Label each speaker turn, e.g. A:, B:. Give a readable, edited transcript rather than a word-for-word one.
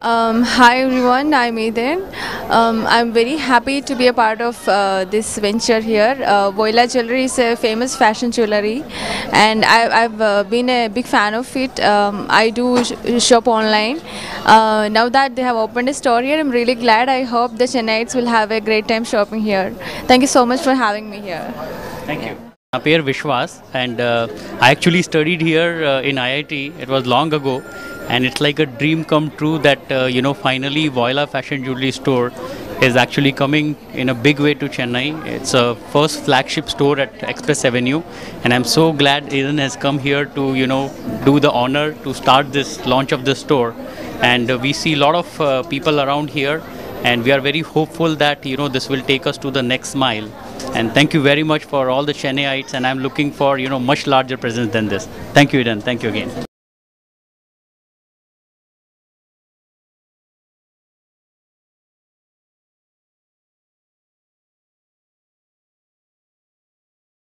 A: Hi everyone, I'm Eden. I'm very happy to be a part of this venture here. Voila Jewelry is a famous fashion jewelry, and I've been a big fan of it. I do shop online. Now that they have opened a store here, I'm really glad. I hope the Chennaites will have a great time shopping here. Thank you so much for having me here.
B: Thank you. Pair Vishwas, and I actually studied here in IIT. It was long ago, and it's like a dream come true that finally Voila Fashion Jewelry Store is actually coming in a big way to Chennai. It's a first flagship store at Express Avenue, and I'm so glad Eden has come here to do the honor to start this launch of the store. And we see a lot of people around here, and we are very hopeful that this will take us to the next mile. And thank you very much for all the Chennaiites, and I'm looking for much larger presence than this. Thank you, Eden. Thank you again.